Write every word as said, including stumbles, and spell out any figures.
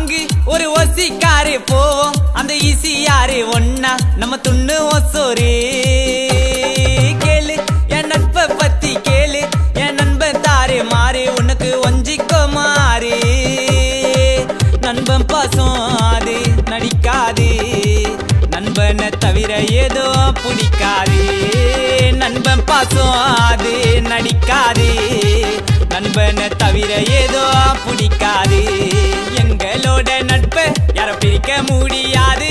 வாங்கி ஒரு ஒசிக்காரு போவோம் அந்த ஈசி யாரு ஒன்னா நம்ம துண்ணு ஒசோரே கேளு என் நட்பை பத்தி கேளு என் நண்பன் தாரே மாறே உனக்கு ஒஞ்சிக்கோ மாறே நண்பன் பாசம் அது நடிக்காது நண்பனை தவிர ஏதோ பிடிக்காது நண்பன் பாசம் அது நடிக்காது நண்பனை தவிர ஏதோ பிடிக்காது எங்களோட நட்பை யார பிரிக்க முடியாது